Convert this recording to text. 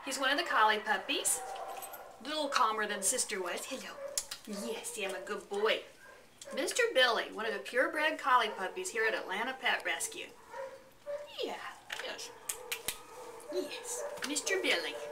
He's one of the collie puppies. A little calmer than Sister was. Hello. Yes, I'm a good boy. Mr. Billy, one of the purebred collie puppies here at Atlanta Pet Rescue. Yeah, yes. Yes, Mr. Billy.